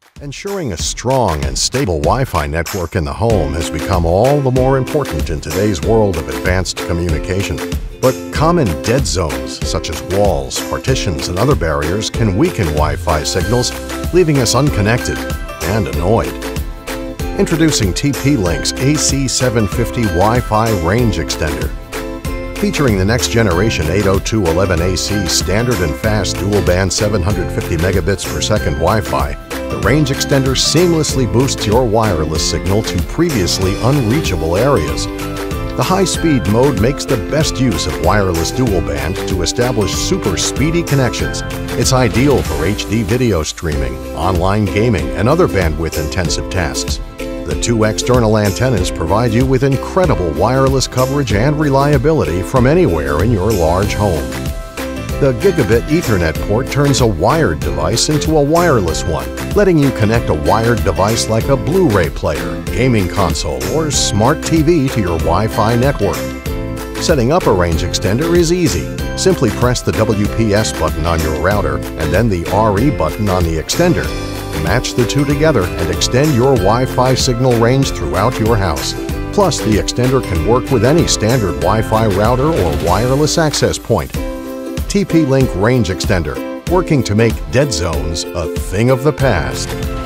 Ensuring a strong and stable Wi-Fi network in the home has become all the more important in today's world of advanced communication. But common dead zones, such as walls, partitions, and other barriers, can weaken Wi-Fi signals, leaving us unconnected and annoyed. Introducing TP-Link's AC750 Wi-Fi Range Extender. Featuring the next generation 802.11ac standard and fast dual-band 750 megabits per second Wi-Fi, the range extender seamlessly boosts your wireless signal to previously unreachable areas. The high-speed mode makes the best use of wireless dual-band to establish super speedy connections. It's ideal for HD video streaming, online gaming, and other bandwidth-intensive tasks. The two external antennas provide you with incredible wireless coverage and reliability from anywhere in your large home. The Gigabit Ethernet port turns a wired device into a wireless one, letting you connect a wired device like a Blu-ray player, gaming console, or smart TV to your Wi-Fi network. Setting up a range extender is easy. Simply press the WPS button on your router and then the RE button on the extender. Match the two together and extend your Wi-Fi signal range throughout your house. Plus, the extender can work with any standard Wi-Fi router or wireless access point. TP-Link Range Extender, working to make dead zones a thing of the past.